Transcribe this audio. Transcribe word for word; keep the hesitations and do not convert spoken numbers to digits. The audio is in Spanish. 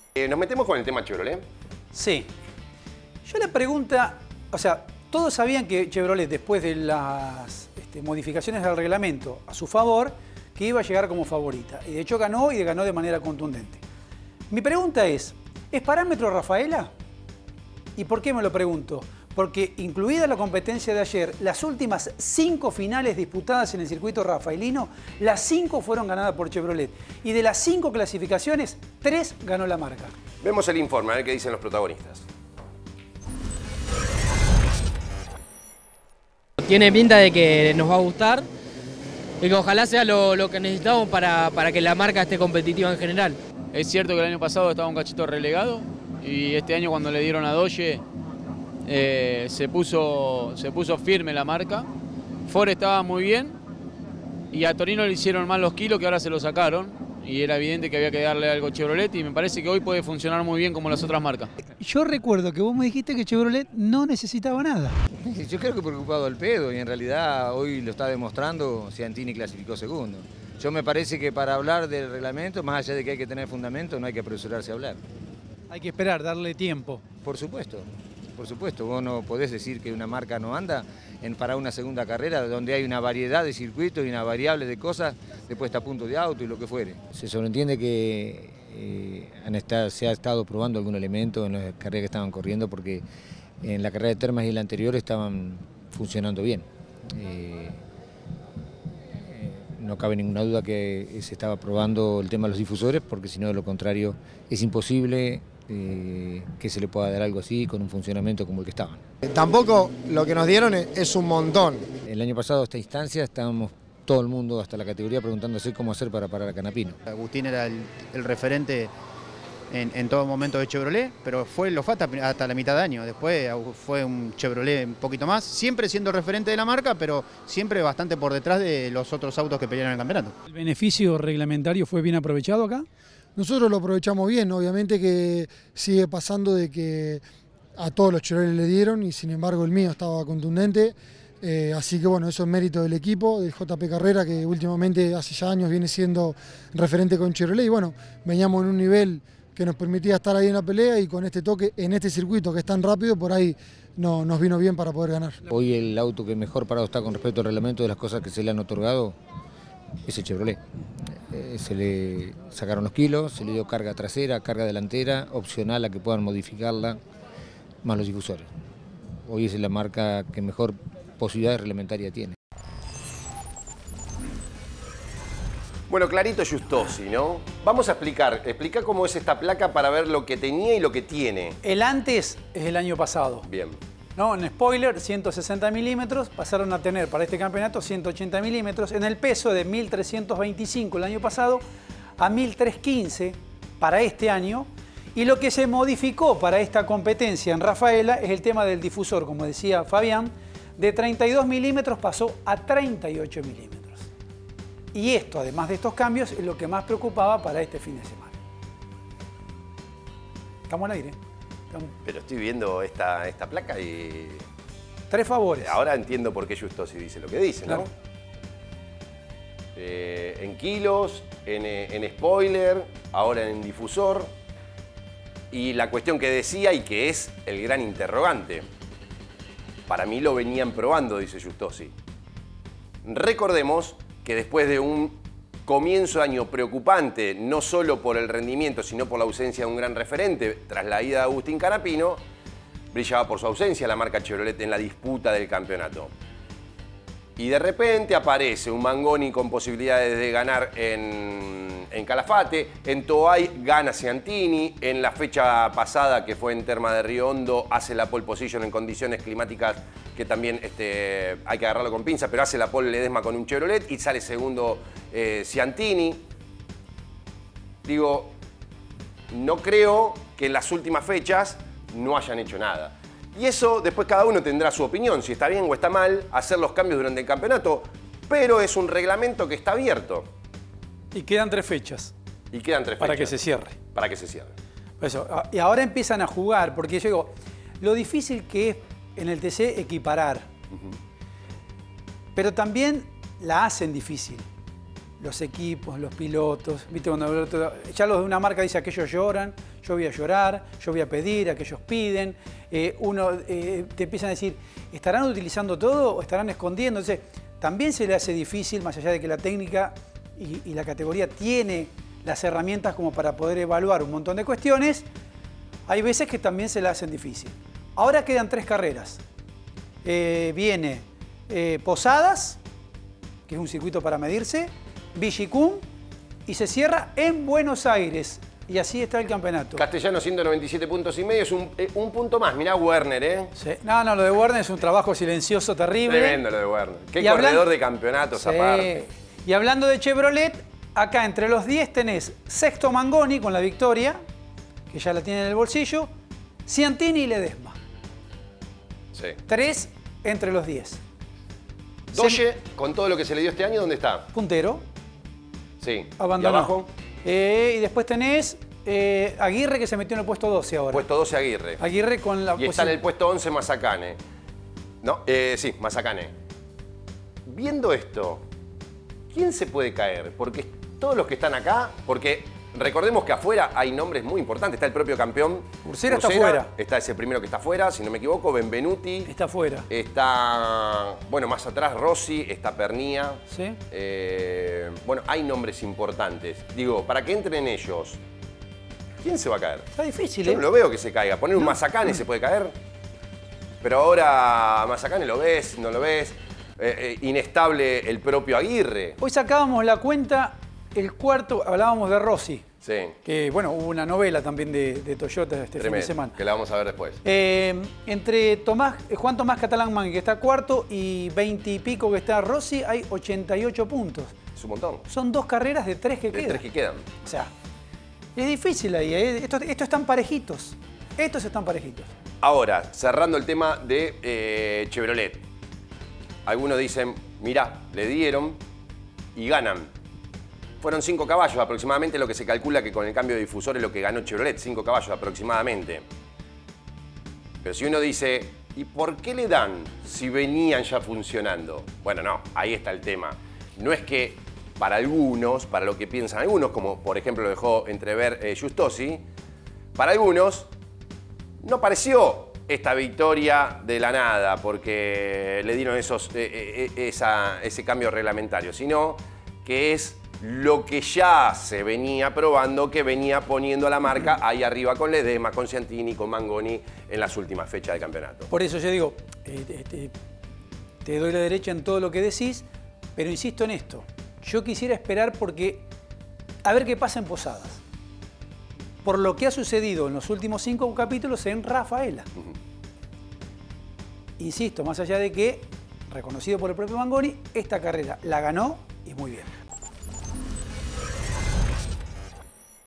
Eh, ¿Nos metemos con el tema Chevrolet? Sí. Yo la pregunta, o sea, todos sabían que Chevrolet, después de las este, modificaciones del reglamento a su favor, que iba a llegar como favorita. Y de hecho ganó y ganó de manera contundente. Mi pregunta es, ¿es parámetro Rafaela? ¿Y por qué me lo pregunto? Porque incluida la competencia de ayer, las últimas cinco finales disputadas en el circuito rafaelino, las cinco fueron ganadas por Chevrolet. Y de las cinco clasificaciones, tres ganó la marca. Vemos el informe, a ver qué dicen los protagonistas. Tiene pinta de que nos va a gustar y que ojalá sea lo, lo que necesitamos para, para que la marca esté competitiva en general. Es cierto que el año pasado estaba un cachito relegado y este año cuando le dieron a Doge eh, se, puso, se puso firme la marca. Ford estaba muy bien y a Torino le hicieron mal los kilos que ahora se lo sacaron. Y era evidente que había que darle algo a Chevrolet y me parece que hoy puede funcionar muy bien como las otras marcas. Yo recuerdo que vos me dijiste que Chevrolet no necesitaba nada. Yo creo que preocupado al pedo y en realidad hoy lo está demostrando, Ciantini clasificó segundo. Yo me parece que para hablar del reglamento, más allá de que hay que tener fundamento, no hay que apresurarse a hablar. Hay que esperar, darle tiempo. Por supuesto, por supuesto. Vos no podés decir que una marca no anda en, para una segunda carrera donde hay una variedad de circuitos y una variable de cosas de puesta a punto de auto y lo que fuere. Se sobreentiende que eh, han estado, se ha estado probando algún elemento en las carreras que estaban corriendo porque en la carrera de Termas y la anterior estaban funcionando bien. Eh, no cabe ninguna duda que se estaba probando el tema de los difusores porque si no de lo contrario es imposible Eh, que se le pueda dar algo así con un funcionamiento como el que estaban. Tampoco lo que nos dieron es, es un montón. El año pasado a esta instancia estábamos todo el mundo hasta la categoría preguntándose cómo hacer para parar a Canapino. Agustín era el, el referente en, en todo momento de Chevrolet, pero fue lo fue hasta, hasta la mitad de año. Después fue un Chevrolet un poquito más, siempre siendo referente de la marca, pero siempre bastante por detrás de los otros autos que pelearon en el campeonato. ¿El beneficio reglamentario fue bien aprovechado acá? Nosotros lo aprovechamos bien, obviamente que sigue pasando de que a todos los Chevrolet le dieron y sin embargo el mío estaba contundente. Eh, así que bueno, eso es mérito del equipo, del J P Carrera, que últimamente hace ya años viene siendo referente con Chevrolet y bueno, veníamos en un nivel que nos permitía estar ahí en la pelea y con este toque, en este circuito que es tan rápido, por ahí no, nos vino bien para poder ganar. Hoy el auto que mejor parado está con respecto al reglamento de las cosas que se le han otorgado es el Chevrolet. Eh, se le sacaron los kilos, se le dio carga trasera, carga delantera, opcional a que puedan modificarla, más los difusores. Hoy es la marca que mejor posibilidad reglamentaria tiene. Bueno, clarito Giustosi, ¿no? Vamos a explicar, explica cómo es esta placa para ver lo que tenía y lo que tiene. El antes es el año pasado. Bien. ¿No? En spoiler, ciento sesenta milímetros, pasaron a tener para este campeonato ciento ochenta milímetros, en el peso de mil trescientos veinticinco el año pasado a mil trescientos quince para este año, y lo que se modificó para esta competencia en Rafaela es el tema del difusor, como decía Fabián, de treinta y dos milímetros pasó a treinta y ocho milímetros. Y esto, además de estos cambios, es lo que más preocupaba para este fin de semana. Estamos al aire. Pero estoy viendo esta, esta placa y... Tres favores. Ahora entiendo por qué Giustosi dice lo que dice, ¿no? Claro. Eh, en kilos, en, en spoiler, ahora en difusor. Y la cuestión que decía y que es el gran interrogante. Para mí lo venían probando, dice Giustosi. Recordemos que después de un comienzo de año preocupante, no solo por el rendimiento, sino por la ausencia de un gran referente, tras la ida de Agustín Canapino, brillaba por su ausencia la marca Chevrolet en la disputa del campeonato. Y de repente aparece un Mangoni con posibilidades de ganar en, en Calafate, en Toay gana Ciantini, en la fecha pasada que fue en Terma de Río Hondo hace la pole position en condiciones climáticas que también este, hay que agarrarlo con pinza, pero hace la pole Ledesma con un Chevrolet y sale segundo eh, Ciantini. Digo, no creo que en las últimas fechas no hayan hecho nada. Y eso después cada uno tendrá su opinión, si está bien o está mal hacer los cambios durante el campeonato, pero es un reglamento que está abierto. Y quedan tres fechas. Y quedan tres para fechas. que se cierre. Para que se cierre. Eso. Y ahora empiezan a jugar, porque yo digo, lo difícil que es en el T C equiparar. Uh-huh. Pero también la hacen difícil. los equipos, los pilotos, ¿viste? Cuando el otro- ya los de una marca dice aquellos lloran, yo voy a llorar, yo voy a pedir, aquellos piden. Eh, uno eh, te empiezan a decir, ¿estarán utilizando todo o estarán escondiendo? Entonces, también se le hace difícil, más allá de que la técnica y, y la categoría tiene las herramientas como para poder evaluar un montón de cuestiones, hay veces que también se le hacen difícil. Ahora quedan tres carreras. Eh, viene eh, Posadas, que es un circuito para medirse, Villicún, y se cierra en Buenos Aires. Y así está el campeonato. Castellano ciento noventa y siete puntos y medio, es un, eh, un punto más. Mirá Werner, ¿eh? Sí. No, no, lo de Werner es un trabajo silencioso terrible. Tremendo lo de Werner. Qué Y corredor hablan- de campeonatos Sí. aparte. Y hablando de Chevrolet, acá entre los diez tenés sexto Mangoni con la victoria, que ya la tiene en el bolsillo, Ciantini y Ledesma. Sí. Tres entre los diez. Doge, con todo lo que se le dio este año, ¿dónde está? Puntero, Sí. abandonó. ¿Y abajo? Eh, y después tenés eh, Aguirre, que se metió en el puesto doce ahora. Puesto doce Aguirre. Aguirre con la Y está en el posi- puesto once Mazacane. ¿No? Eh, sí, Mazacane. Viendo esto, ¿quién se puede caer? Porque todos los que están acá, porque recordemos que afuera hay nombres muy importantes. Está el propio campeón. Ursera está fuera. Está ese primero que está afuera, si no me equivoco, Benvenuti. Está afuera. Está, bueno, más atrás Rossi, está Pernía. ¿Sí? Eh, bueno, hay nombres importantes. Digo, para que entren ellos, ¿quién se va a caer? Está difícil, Yo ¿eh? no lo veo que se caiga. Poner un Mazacane se puede caer. Pero ahora Mazacane lo ves, no lo ves. Eh, eh, inestable el propio Aguirre. Hoy sacábamos la cuenta, el cuarto, hablábamos de Rossi, Sí, que bueno, hubo una novela también de, de Toyota este fin de tremendo. semana. Que la vamos a ver después. Eh, entre Tomás, eh, Juan Tomás Catalán Mangui, que está cuarto, y veinte y pico que está Rossi, hay ochenta y ocho puntos. Es un montón. Son dos carreras de tres que De quedan. tres que quedan. O sea, es difícil ahí. ¿eh? Estos, estos están parejitos. Estos están parejitos. Ahora, cerrando el tema de eh, Chevrolet. Algunos dicen, mirá, le dieron y ganan. Fueron cinco caballos aproximadamente lo que se calcula que con el cambio de difusor es lo que ganó Chevrolet, cinco caballos aproximadamente. Pero si uno dice, ¿y por qué le dan si venían ya funcionando? Bueno, no, ahí está el tema. No es que para algunos, para lo que piensan algunos, como por ejemplo lo dejó entrever eh, Giustosi, para algunos no pareció esta victoria de la nada porque le dieron esos, eh, eh, esa, ese cambio reglamentario, sino que es lo que ya se venía probando, que venía poniendo a la marca ahí arriba con Ledesma, con Ciantini, con Mangoni en las últimas fechas del campeonato. Por eso yo digo, eh, te, te- te doy la derecha en todo lo que decís, pero insisto en esto. Yo quisiera esperar porque a ver qué pasa en Posadas. Por lo que ha sucedido en los últimos cinco capítulos en Rafaela. Insisto, más allá de que, reconocido por el propio Mangoni, esta carrera la ganó y muy bien.